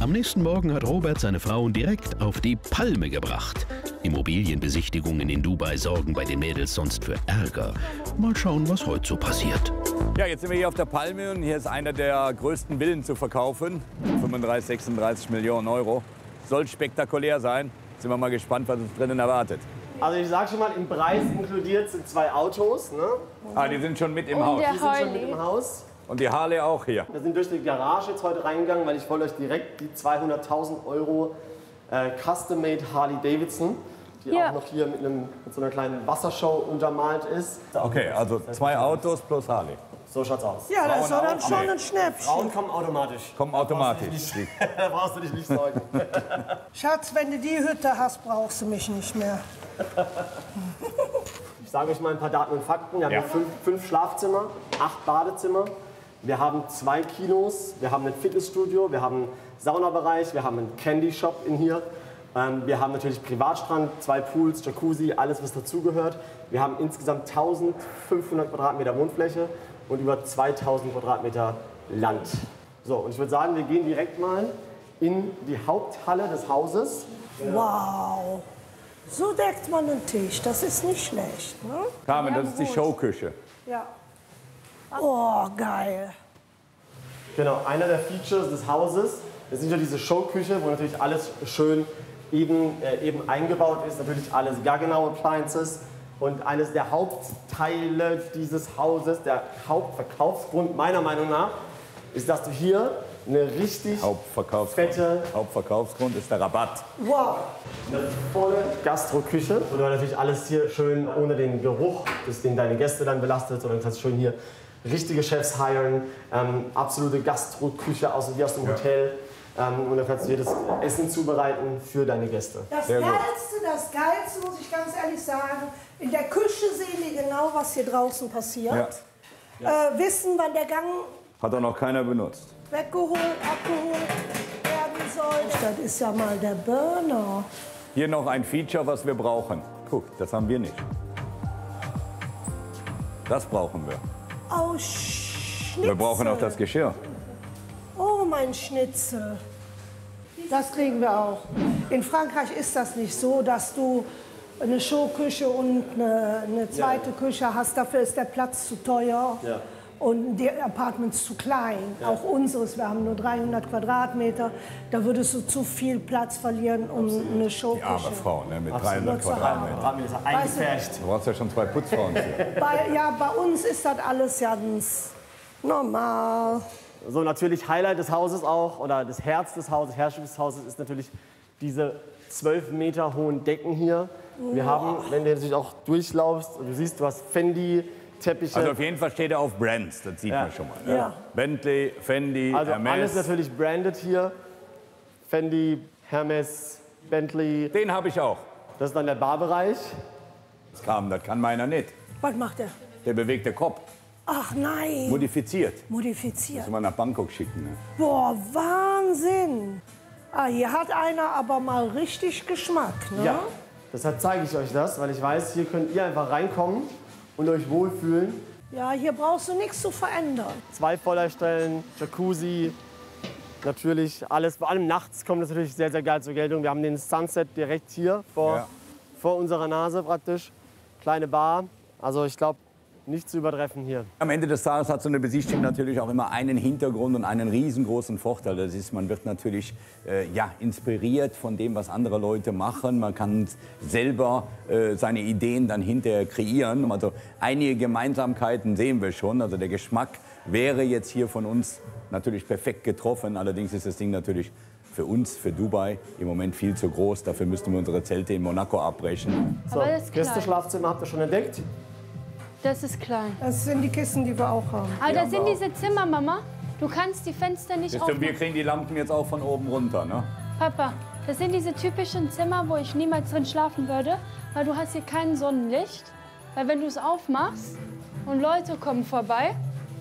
Am nächsten Morgen hat Robert seine Frauen direkt auf die Palme gebracht. Immobilienbesichtigungen in Dubai sorgen bei den Mädels sonst für Ärger. Mal schauen, was heute so passiert. Ja, jetzt sind wir hier auf der Palme und hier ist einer der größten Villen zu verkaufen. 35, 36 Millionen Euro. Soll spektakulär sein. Sind wir mal gespannt, was uns drinnen erwartet. Also ich sag schon mal, im Preis inkludiert sind 2 Autos. Ne? Ah, die sind schon mit im Haus. Die sind schon mit im Haus. Und die Harley auch hier. Wir sind durch die Garage jetzt heute reingegangen, weil ich wollte euch direkt die 200.000 Euro Custom-Made Harley Davidson, die auch noch hier mit so einer kleinen Wassershow untermalt ist. Okay, also 2 Autos plus Harley. So schaut's aus. Ja, das ist doch dann schon ein Schnäppchen. Frauen kommen automatisch. Kommen automatisch. Da brauchst du dich nicht sorgen. Schatz, wenn du die Hütte hast, brauchst du mich nicht mehr. Ich sage euch mal ein paar Daten und Fakten. Wir haben hier 5 Schlafzimmer, 8 Badezimmer. Wir haben 2 Kinos, wir haben ein Fitnessstudio, wir haben einen Saunabereich, wir haben einen Candy Shop in hier. Wir haben natürlich Privatstrand, 2 Pools, Jacuzzi, alles was dazugehört. Wir haben insgesamt 1500 Quadratmeter Wohnfläche und über 2000 Quadratmeter Land. So, und ich würde sagen, wir gehen direkt mal in die Haupthalle des Hauses. Wow. So deckt man einen Tisch, das ist nicht schlecht. Ne? Carmen, das ist die Showküche. Ja. Oh, geil. Genau, einer der Features des Hauses ist nicht nur diese Showküche, wo natürlich alles schön eben eingebaut ist, natürlich alles Gaggenau Appliances. Und eines der Hauptteile dieses Hauses, der Hauptverkaufsgrund meiner Meinung nach, ist, dass du hier eine richtig fette... Hauptverkaufsgrund ist der Rabatt. Wow. Eine volle Gastroküche, wo du natürlich alles hier schön ohne den Geruch, den deine Gäste dann belastet, sondern du kannst schön hier richtige Chefs hiren, absolute Gastroküche wie aus dem Hotel. Und dann kannst du dir das Essen zubereiten für deine Gäste. Das Geilste, muss ich ganz ehrlich sagen, in der Küche sehen die genau, was hier draußen passiert. Ja. Wissen, wann der Gang hat auch noch keiner benutzt. Weggeholt, abgeholt werden soll. Das ist ja mal der Burner. Hier noch ein Feature, was wir brauchen. Guck, das haben wir nicht. Das brauchen wir. Oh, Schnitzel. Wir brauchen auch das Geschirr. Oh, mein Schnitzel. Das kriegen wir auch. In Frankreich ist das nicht so, dass du eine Showküche und eine zweite Küche hast. Dafür ist der Platz zu teuer. Ja. Und die Apartments zu klein. Ja. Auch unseres, wir haben nur 300 Quadratmeter. Da würdest du zu viel Platz verlieren, um eine Showküche. Die arme Frau, ne, mit 300 Quadratmetern. Eingefärbt. Du brauchst ja schon 2 Putzfrauen hier. Bei uns ist das alles ganz normal. So, natürlich Highlight des Hauses auch, oder das Herz des Hauses, Herzstück des Hauses, ist natürlich diese 12 Meter hohen Decken hier. Wir haben, wenn du natürlich auch durchlaufst, du siehst, du hast Fendi-Teppiche. Also auf jeden Fall steht er auf Brands, das sieht man schon mal. Ne? Ja. Bentley, Fendi, also Hermes. Alles natürlich branded hier. Fendi, Hermes, Bentley. Den habe ich auch. Das ist dann der Barbereich. Das kann meiner nicht. Was macht der? Der bewegt den Kopf. Ach nein. Modifiziert. Modifiziert. Müssen wir nach Bangkok schicken. Ne? Boah, Wahnsinn. Ah, hier hat einer aber mal richtig Geschmack, ne? Ja, deshalb zeige ich euch das, weil ich weiß, hier könnt ihr einfach reinkommen und euch wohlfühlen. Ja, hier brauchst du nichts zu verändern. 2 Feuerstellen, Jacuzzi, natürlich alles. Vor allem nachts kommt das natürlich sehr, sehr geil zur Geltung. Wir haben den Sunset direkt hier vor unserer Nase praktisch. Kleine Bar. Also ich glaube, nicht zu übertreffen hier. Am Ende des Tages hat so eine Besichtigung natürlich auch immer einen Hintergrund und einen riesengroßen Vorteil. Das ist, man wird natürlich inspiriert von dem, was andere Leute machen. Man kann selber seine Ideen dann hinterher kreieren. Also einige Gemeinsamkeiten sehen wir schon. Also der Geschmack wäre jetzt hier von uns natürlich perfekt getroffen. Allerdings ist das Ding natürlich für uns, für Dubai, im Moment viel zu groß. Dafür müssten wir unsere Zelte in Monaco abbrechen. So, das Gästeschlafzimmer habt ihr schon entdeckt? Das ist klein. Das sind die Kissen, die wir auch haben. Aber das sind diese Zimmer, Mama. Du kannst die Fenster nicht aufmachen. Wir kriegen die Lampen jetzt auch von oben runter, ne? Papa, das sind diese typischen Zimmer, wo ich niemals drin schlafen würde, weil du hast hier kein Sonnenlicht. Weil wenn du es aufmachst und Leute kommen vorbei,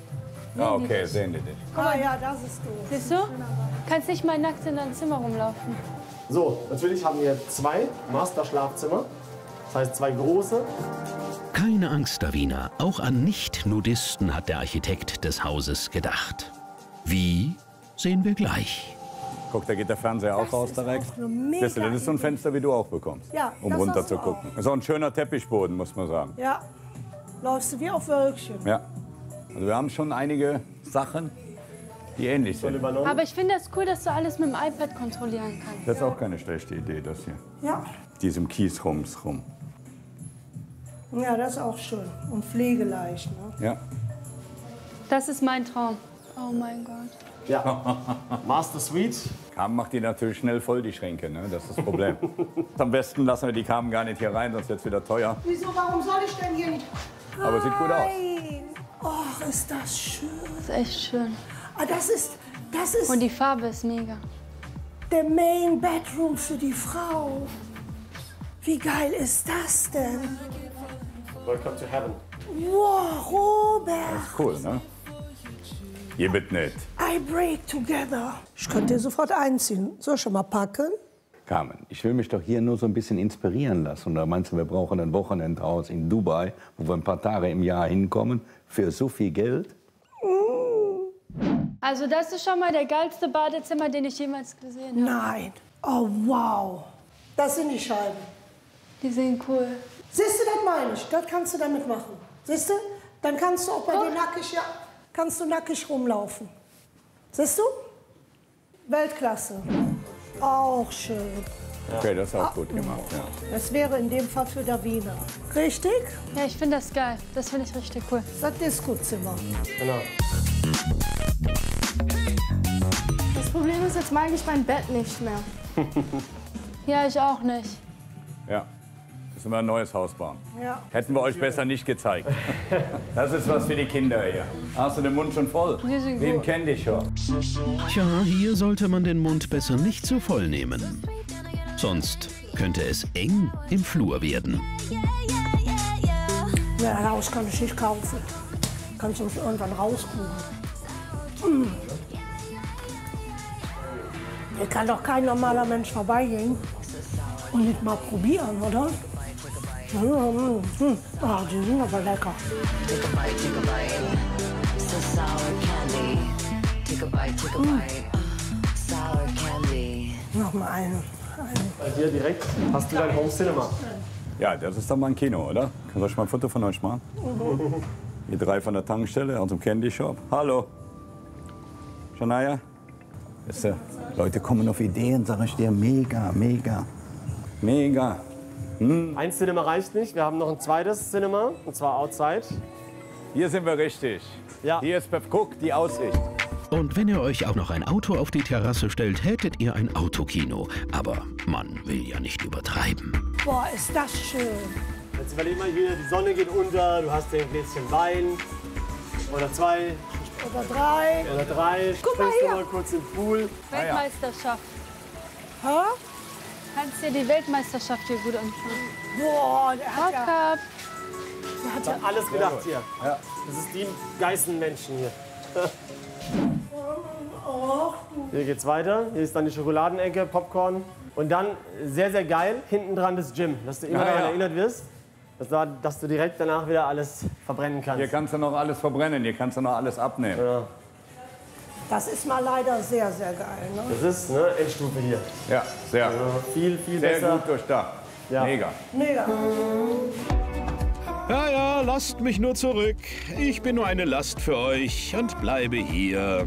okay, sehen die dich. Ah ja, das ist du. Siehst du? Kannst nicht mal nackt in deinem Zimmer rumlaufen. So, natürlich haben wir 2 Master-Schlafzimmer. Das heißt 2 große. Keine Angst, Davina. Auch an Nicht-Nudisten hat der Architekt des Hauses gedacht. Wie, sehen wir gleich. Guck, da geht der Fernseher auch raus direkt. Das ist so ein Fenster, wie du auch bekommst, Ja, um das runter hast zu du gucken. So ein schöner Teppichboden, muss man sagen. Ja, läufst du wie auf Wölkchen. Ja. Also wir haben schon einige Sachen, die ähnlich sind. Aber ich finde es cool, dass du alles mit dem iPad kontrollieren kannst. Das ist auch keine schlechte Idee, das hier. Ja. Diesem Kies rum. Ja, das ist auch schön und pflegeleicht. Ne? Ja. Das ist mein Traum. Oh mein Gott. Ja. Master Suite. Carmen macht die natürlich schnell voll, die Schränke, ne? Das ist das Problem. Am besten lassen wir die Carmen gar nicht hier rein, sonst wird es wieder teuer. Wieso, warum soll ich denn hier nicht? Aber sieht gut aus. Nein. Oh, ist das schön. Das ist echt schön. Ah, das ist Und die Farbe ist mega. der Main Bedroom für die Frau. Wie geil ist das denn? Welcome to heaven. Wow, Robert. Cool, ne? Hier wird nicht. I break together. Ich könnte dir sofort einziehen. Soll ich schon mal packen? Carmen, ich will mich doch hier nur so ein bisschen inspirieren lassen. Oder meinst du, wir brauchen ein Wochenendhaus in Dubai, wo wir ein paar Tage im Jahr hinkommen, für so viel Geld? Also das ist schon mal der geilste Badezimmer, den ich jemals gesehen habe. Nein. Oh, wow. Das sind die Scheiben. Die sehen cool. Siehst du, das meine ich. Das kannst du damit machen. Siehst du? Dann kannst du auch bei dir nackig, ja, kannst du nackig rumlaufen. Siehst du? Weltklasse. Auch schön. Okay, das ist auch gut gemacht. Ja. Das wäre in dem Fall für Davina. Richtig? Ja, ich finde das geil. Das finde ich richtig cool. Das Disco-Zimmer. Genau. Das Problem ist, jetzt mag ich mein Bett nicht mehr. Ja, ich auch nicht. Ja. Müssen wir ein neues Haus bauen. Ja. Hätten wir euch besser nicht gezeigt. Das ist was für die Kinder hier. Hast du den Mund schon voll? Die sind Wie im gut. Candy Shop. Tja, hier sollte man den Mund besser nicht zu voll nehmen. Sonst könnte es eng im Flur werden. Ja, raus kann ich nicht kaufen. Kannst du uns irgendwann rauskuchen. Hier kann doch kein normaler Mensch vorbeigehen und nicht mal probieren, oder? Ah, die sind aber lecker. Take a bite, so sour candy. Take a bite, sour candy. Noch mal eine. Bei dir direkt hast du dein Home Cinema. Ja, das ist doch mal ein Kino, oder? Kann ich mal ein Foto von euch machen? Die drei von der Tankstelle aus dem Candy Shop. Hallo. Shania? Weißt du, Leute kommen auf Ideen, sag ich dir. Mega, mega, mega. Ein Cinema reicht nicht. Wir haben noch ein zweites Cinema, und zwar outside. Hier sind wir richtig. Ja. Hier ist, guck, die Aussicht. Und wenn ihr euch auch noch ein Auto auf die Terrasse stellt, hättet ihr ein Autokino. Aber man will ja nicht übertreiben. Boah, ist das schön. Jetzt überleg mal hier, die Sonne geht unter, du hast ein Gläschen Wein. Oder zwei, Oder drei. oder drei. Guck mal Springst du hier. mal kurz im Pool. Weltmeisterschaft. Hä? Kannst dir die Weltmeisterschaft hier gut anschauen. Boah, der hat ja, Cup. der hat ja Alles gedacht hier. Das ist die Geißenmenschen hier. Hier geht's weiter. Hier ist dann die Schokoladenecke, Popcorn. Und dann, sehr, sehr geil, hinten dran das Gym. Dass du immer daran erinnert wirst, dass du direkt danach wieder alles verbrennen kannst. Hier kannst du noch alles verbrennen, hier kannst du noch alles abnehmen. Das ist mal leider sehr, sehr geil. Ne? Das ist ne, Endstufe hier. Ja, sehr, Viel sehr besser. gut durchdacht. Ja. Mega. Mega. Ja, ja, lasst mich nur zurück. Ich bin nur eine Last für euch und bleibe hier.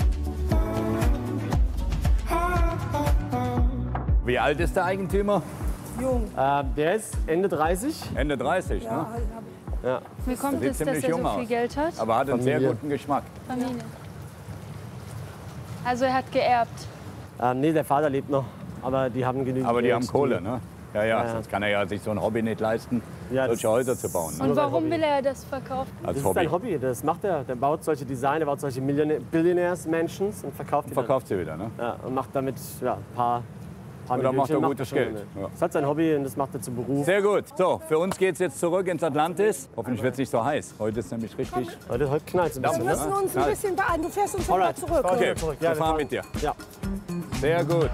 Wie alt ist der Eigentümer? Jung. Der ist Ende 30. Ende 30, ne? Mir kommt Sieht es, dass ziemlich er jung so viel aus. Geld hat. Aber hat einen sehr Familie. guten Geschmack. Familie. Also er hat geerbt. Nee, der Vater lebt noch. Aber die haben genügend Aber die Geld. haben Kohle, ne? Ja, ja, Ja. sonst kann er ja sich so ein Hobby nicht leisten, Ja, solche das- Häuser zu bauen. Ne? Und sein warum Hobby. will er das verkaufen? Als Das ist Hobby. sein Hobby, das macht er. Der baut solche Design, der baut solche Billionaires-Mansions und verkauft die dann. Verkauft sie wieder, ne? Ja, und macht damit ja, ein paar Und dann macht er Millionchen gutes schon Geld. damit. Ja. Das hat sein Hobby und das macht er zum Beruf. Sehr gut. So, für uns geht's jetzt zurück ins Atlantis. Hoffentlich wird es nicht so heiß. Heute ist nämlich richtig. Heute knallt es ein Wir bisschen. müssen uns ein bisschen beeilen. Du fährst uns wieder Alright. zurück. Okay, zurück. wir Ja, fahren mit dir. Ja. Sehr gut.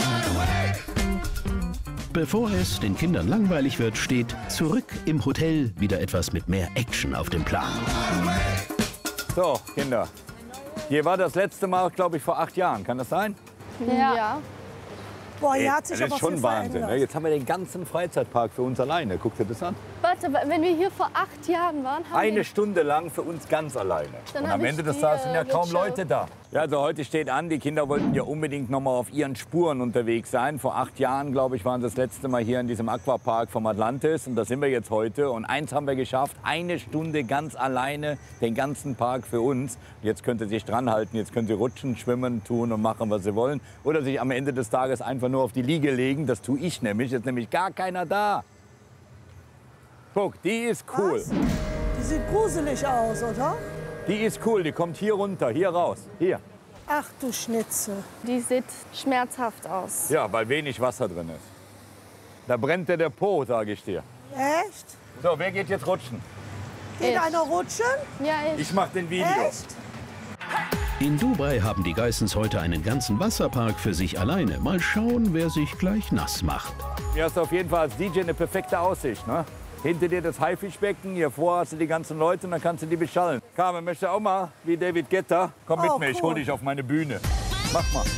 Bevor es den Kindern langweilig wird, steht zurück im Hotel wieder etwas mit mehr Action auf dem Plan. So, Kinder. Hier war das letzte Mal, glaube ich, vor 8 Jahren. Kann das sein? Ja. Boah, hier hat sich Das aber ist schon viel Wahnsinn. Ne? verändert. Jetzt haben wir den ganzen Freizeitpark für uns alleine. Guck dir das an. Warte, wenn wir hier vor 8 Jahren waren, haben Eine wir... Stunde lang für uns ganz alleine. Dann Und hab am ich Ende des die, Tages sind ja kaum Rutsche. Leute da. Ja, also heute steht an, die Kinder wollten ja unbedingt noch mal auf ihren Spuren unterwegs sein. Vor 8 Jahren, glaube ich, waren sie das letzte Mal hier in diesem Aquapark vom Atlantis. Und da sind wir jetzt heute. Und eins haben wir geschafft, eine Stunde ganz alleine den ganzen Park für uns. Jetzt könnt ihr sich dran halten, jetzt könnt ihr rutschen, schwimmen, tun und machen, was ihr wollen. Oder sich am Ende des Tages einfach nur auf die Liege legen. Das tue ich nämlich. Jetzt ist nämlich gar keiner da. Guck, die ist cool. Was? Die sieht gruselig aus, oder? Die ist cool, die kommt hier runter, hier raus. Hier. Ach du Schnitzel. Die sieht schmerzhaft aus. Ja, weil wenig Wasser drin ist. Da brennt dir der Po, sage ich dir. Echt? So, wer geht jetzt rutschen? Geht Ich. einer rutschen? Ja, Ich mach den Video. Echt? In Dubai haben die Geissens heute einen ganzen Wasserpark für sich alleine. Mal schauen, wer sich gleich nass macht. Hier hast du auf jeden Fall als DJ eine perfekte Aussicht. Ne? Hinter dir das Haifischbecken, hier vor hast du die ganzen Leute und dann kannst du die beschallen. Carmen, möchtest du auch mal wie David Guetta? Komm mit Oh, mir, ich cool. hol dich auf meine Bühne. Mach mal.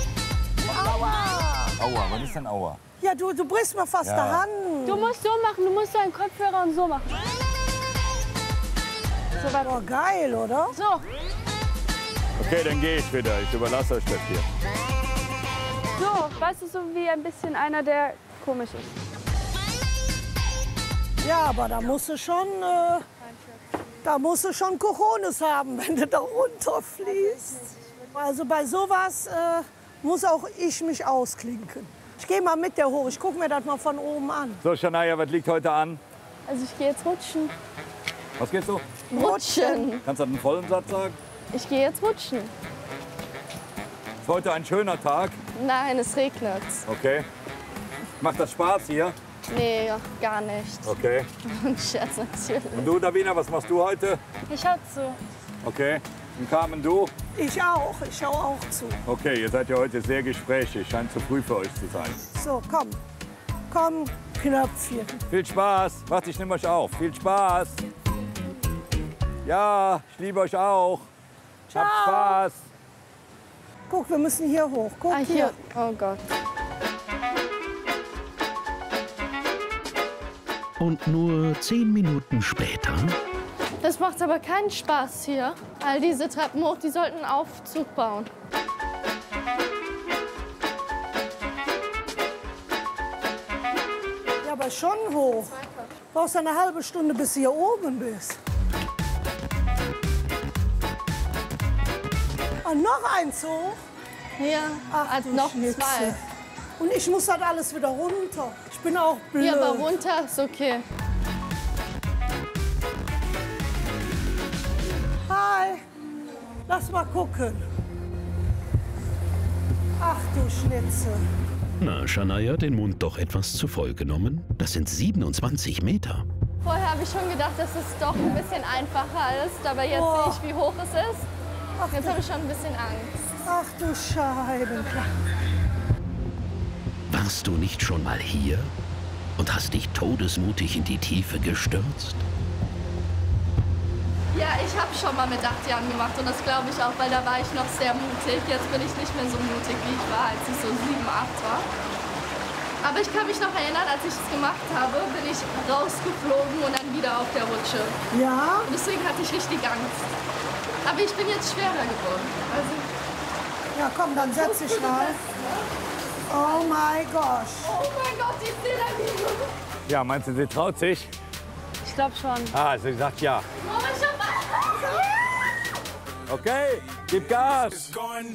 Aua, was ist denn Aua? Ja, du brichst mir fast Ja. die Hand. Du musst so machen, du musst deinen Kopfhörer und so machen. So, warte. Boah, geil, oder? So, Okay, dann gehe ich wieder. Ich überlasse euch das hier. so, weißt du, so wie ein bisschen einer, der komisch ist. Ja, aber da musst du schon Cojones haben, wenn du da runterfließt. Also bei sowas muss auch ich mich ausklinken. Ich gehe mal mit der hoch. Ich gucke mir das mal von oben an. So, Shania, was liegt heute an? Also ich gehe jetzt rutschen. Was gehst du? Rutschen. Kannst du einen vollen Satz sagen? Ich gehe jetzt rutschen. Ist heute ein schöner Tag. Nein, es regnet. Okay. Macht das Spaß hier? Nee, gar nicht. Okay. Und Scherz natürlich. Und du, Davina, was machst du heute? Ich hab so. Okay. Und Carmen, du? Ich auch. Ich schaue auch zu. Okay, ihr seid ja heute sehr gesprächig. Scheint zu früh für euch zu sein. So, komm. Komm, Knöpfchen. Viel Spaß. Warte, ich nehme euch auf. Viel Spaß. Ja, ich liebe euch auch. Habt Spaß. Guck, wir müssen hier hoch. Guck Ah, hier. hier. Oh Gott. Und nur 10 Minuten später... Das macht aber keinen Spaß hier. All diese Treppen hoch, die sollten einen Aufzug bauen. Ja, aber schon hoch. Brauchst eine halbe Stunde, bis du hier oben bist. Und noch eins hoch. Ja, Ach, also du noch Schnitzel. 2. Und ich muss das alles wieder runter. Ich bin auch blöd. Ja, aber runter ist okay. Hi. Lass mal gucken. Ach du Schnitzel. Na, Shania, den Mund doch etwas zu voll genommen? Das sind 27 Meter. Vorher habe ich schon gedacht, dass es doch ein bisschen einfacher ist. Aber jetzt Oh. sehe ich, wie hoch es ist. Jetzt habe ich schon ein bisschen Angst. Ach du Scheiben. Warst du nicht schon mal hier und hast dich todesmutig in die Tiefe gestürzt? Ja, ich habe schon mal mit 8 Jahren gemacht und das glaube ich auch, weil da war ich noch sehr mutig. Jetzt bin ich nicht mehr so mutig, wie ich war, als ich so 7, 8 war. Aber ich kann mich noch erinnern, als ich es gemacht habe, bin ich rausgeflogen und dann wieder auf der Rutsche. Ja? Und deswegen hatte ich richtig Angst. Aber ich bin jetzt schwerer geworden. Also, Ja, komm, dann setz dich mal. Oh mein Gott. oh mein Gott, die Dynamik. Ja, meinst du, sie traut sich? Ich glaube schon. Ah, sie sagt ja. Mama, ich hab Okay, gib Gas.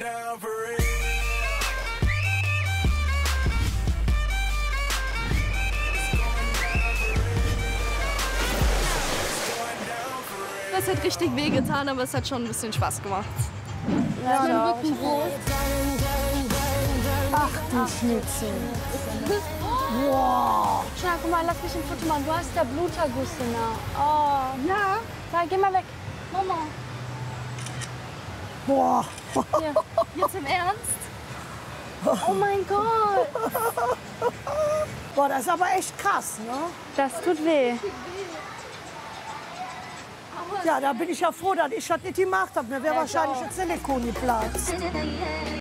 Das hat richtig wehgetan, aber es hat schon ein bisschen Spaß gemacht. Ja, Mein doch. Rücken rot. Ach du Schnitzel. Schau, guck mal, lass mich ein Foto machen. Du hast da Blutergüsse nah. Oh. Ja. Da, geh mal weg. Mama. Boah. Hier. Jetzt im Ernst? Oh mein Gott. Boah, das ist aber echt krass, ne? Das tut weh. Ja, da bin ich ja froh, dass ich das nicht gemacht habe. Mir wäre wahrscheinlich ein Silikon geplatzt.